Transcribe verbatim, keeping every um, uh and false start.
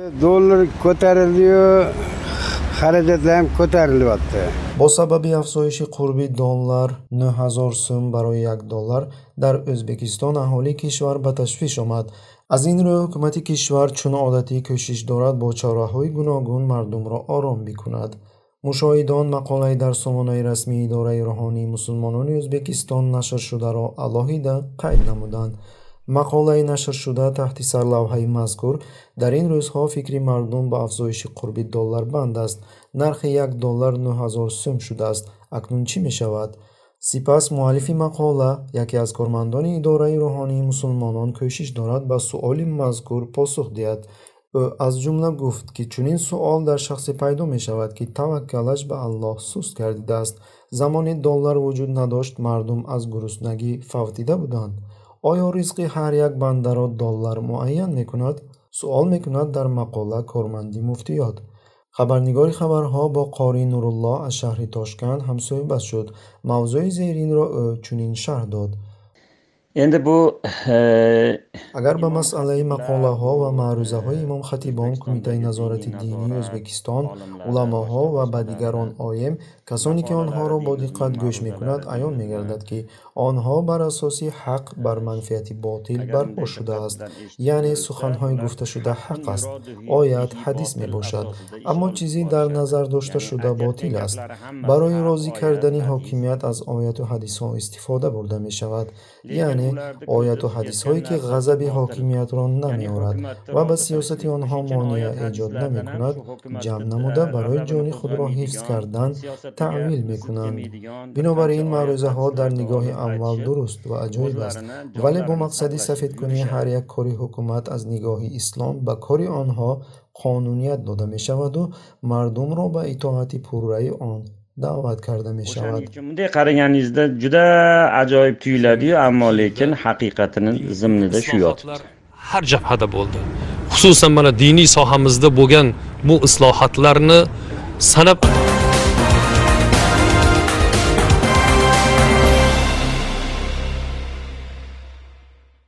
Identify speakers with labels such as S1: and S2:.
S1: Dollar ko'tarildi-yu, xarajatlar ham ko'tarilyapti.
S2: با سبب افزایش قربی دلار نه هزار سوم برای یک دلار در ازبکستان اهالی کشور به تشویش آمد. از این رو حکومت کشور چون عادتی کوشش دارد با چاره‌های گوناگون مردم را آرام بکند. مشاهدان مقاله در سامانه رسمی اداره روحانی مسلمانان ازبکستان نشر شده را علاهیده قید نمودند. مقاله نشر شده تحت سرلوحه مذکور در این روزها فکر مردم به افزایش قرب دلار بند است. نرخ یک دلار نه هزار سوم شده است. اکنون چی می شود؟ سپس مؤلف مقاله یکی از کارمندان اداره روحانی مسلمانان کوشش دارد به سؤال مذکور پاسخ دهد. او از جمله گفت که چنین سؤال در شخص پیدا می شود که توکلش به الله سست گردیده است. زمان دلار وجود نداشت مردم از گرسنگی فوتیده بودند. آیا رزق هر یک بنده را دلار معین می کند؟ سوال می کند در مقاله کارمندی مفتیات. خبرنگار خبرها با قاری نورالله از شهر تاشکند همصحبت شد. موضوع زیرین را او چنین شرح داد.
S3: endi bu
S2: اگر به مسئله مقاله ها و معروضه های امام خطیبان کمیته نظارت دینی ازبکستان، علماها و به دیگران آیم، کسانی که آنها را با دقت گوش می کند عیان می گردد که آنها بر اساس حق بر منفعت باطل برپا شده است. یعنی سخنهای گفته شده حق است، آیت حدیث می باشد، اما چیزی در نظر داشته شده باطل است. برای راضی کردن حاکمیت از آیت و حدیث ها استفاده برده می شود. یعنی آیات و حدیث هایی که غضب حاکمیت را نمی آورد و به سیاست آنها مانع ایجاد نمی کند جمع نموده برای جان خود را حفظ کردن تعویل می کنند. بنابراین معروضه ها در نگاه اول درست و عجایب است، ولی با مقصد سفید کنی هر یک کاری حکومت از نگاه اسلام به کاری آنها قانونیت داده می شود و مردم را به اطاعت پررأی آن da'vat karda mi shavad.
S3: Bunday qaraganingizda juda ajoyib tuyuladi, ammo lekin haqiqatini zimnida shu yotibdi.
S4: Har jabhada bo'ldi. Xususan mana diniy sohamizda bo'lgan bu islohotlarni sanab